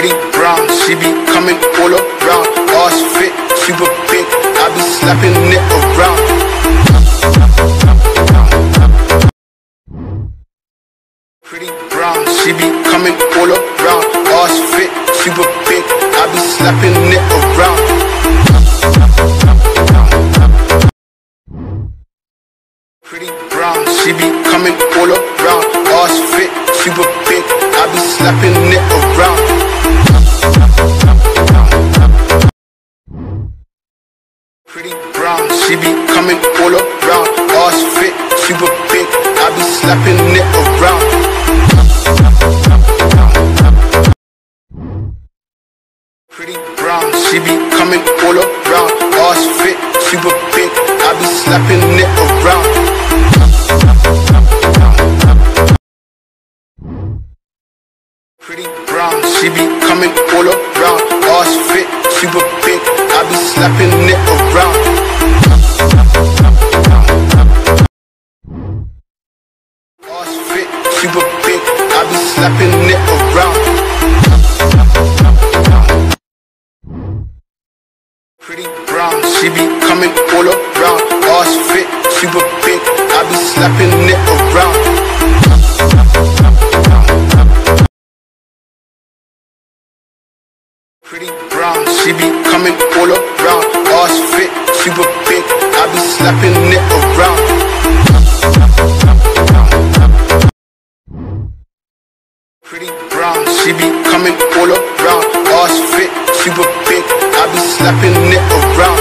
pretty brown. She be coming all around. Ass fit, super big. I be slapping it around. Pretty brown. She be coming all around. Ass fit, super big. I be slapping it around. Pretty brown. She be coming all around. Ass fit, super big. I be slapping it around. Pretty brown, she be coming all around. Ass fit, super big. I be slapping it around. Pretty brown, she be coming all around. Ass fit, super big. I be slapping it around. Pretty brown, she be coming all around. Ass fit, super big. I be slapping it around. Ass fit, super big. I be slapping it around. Pretty brown, she be coming all around. Ass fit, super big. I be slapping it around. Pretty brown, she be coming all around. Ass fit, super big. I be slapping it around. Pretty brown, she be coming all around. Ass fit, super big. I be slapping it around.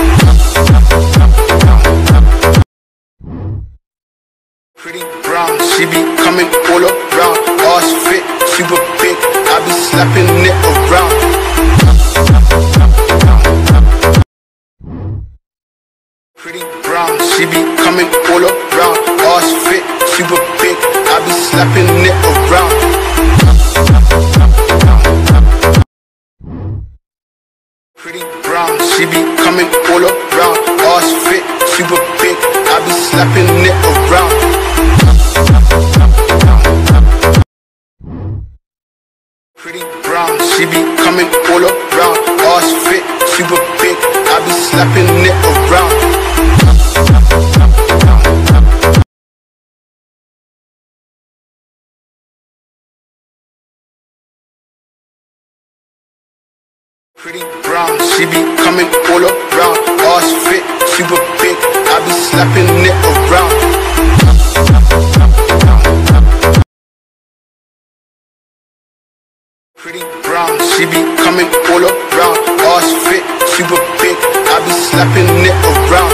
Pretty brown, she be coming all around. Ass fit, super big. I be slapping it around. Pretty brown, she be coming all around. Ass fit, super big. I be slapping it around. Pretty brown, she be coming all around. Ass fit, super big. I be slapping it around. Pretty brown, she be coming all around. Ass fit, super big. I be slapping it around. Pretty brown, she be coming all around. Ass fit, super big. I be slapping it around. Pretty brown, she be coming all around. Ass fit, super big. I be slapping it around.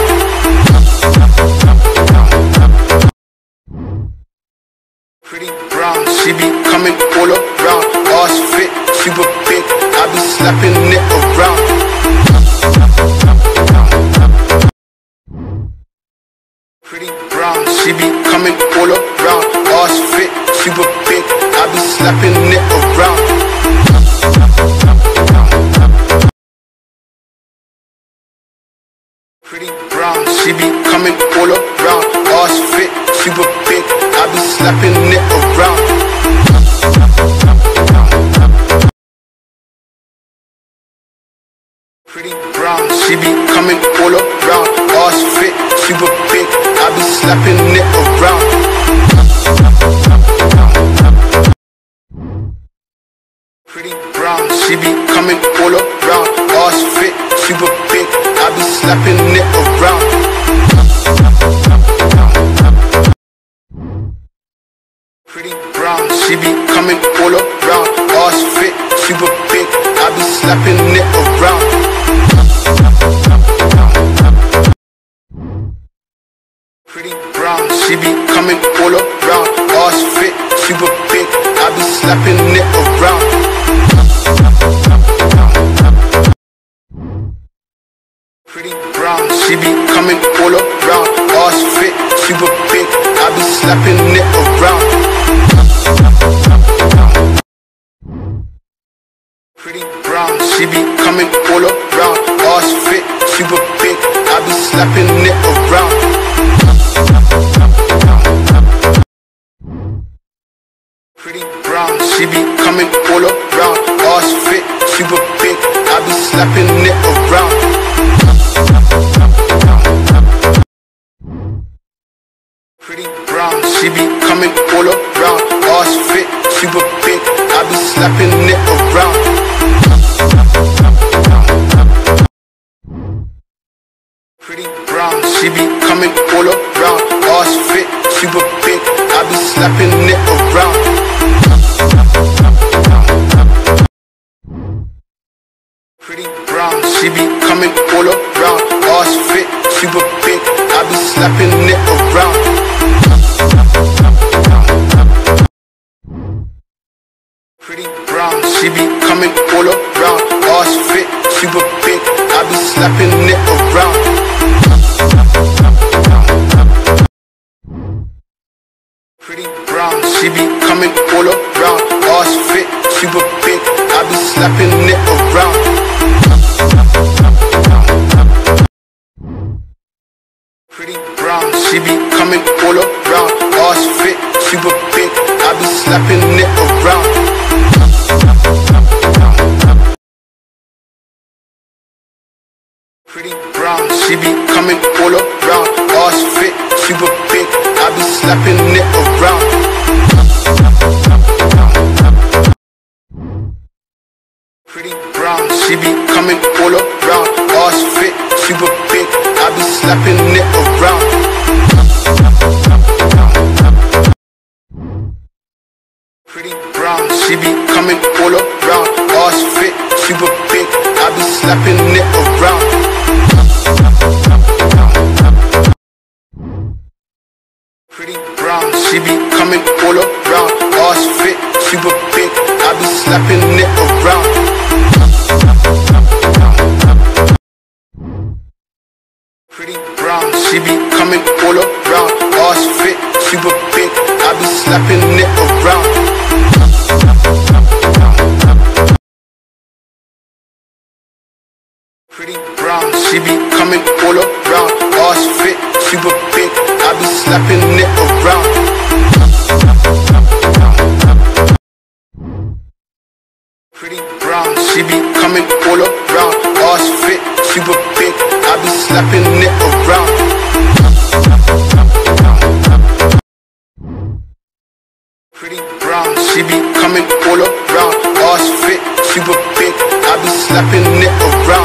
Pretty brown, she be coming all around. Ass fit, super big. I be slapping it around. Pretty brown, she be coming all around. Ass fit, super big. I be slapping it around. Pretty brown, she be coming all around. Ass fit, super big. I be slapping it around. Pretty brown, she be coming all around. Ass fit, super big. I be slapping it around. Pretty brown, she be coming all around. Ass fit, super big. I be slapping it around. Pretty brown, she be coming all around. Ass fit, super big. I be slapping it around. Pretty brown, she be coming all around. Ass fit, super big. I be slapping it around. Pretty brown, she be coming all around. Ass fit, super big. I be slapping it around. Pretty brown, she be coming all around. Ass fit, super big. I be slapping it around. Pretty brown, she be coming all around. Ass super big, I be slapping it around. Pretty brown, she be coming all around. Ass fit, super big, I be slapping it around. Pretty brown, she be coming all around. Ass fit, super big, I be slapping it around. Pretty brown, she be coming all around. Ass fit, super big, I be slapping it around. Pretty brown, she be coming all around. Ass fit, super big, I be slapping it around. Pretty brown, she be coming all around. Ass fit, super big, I be slapping it around. Pretty brown, she be coming all around. Ass fit, super big, I be slapping it around. Pretty brown, she be coming all around. Ass fit, super big, I be slapping it around. Pretty brown, she be coming all around. Ass fit, super big, I be slapping it around. Pretty brown, she be coming all around. Ass fit, super big, I be slapping it around. Pretty brown, she be coming all around. Ass fit, super big, I be slapping it around. Pretty brown, she be coming all around. Ass fit, super big, I be slapping it around. Pretty brown, she be coming all around. Ass fit, super big, I be slapping it around. Pretty brown, she be coming all around. Ass fit, super big, I be slapping it around. Pretty brown, she be coming all around. Ass fit, super big, I be slapping it around.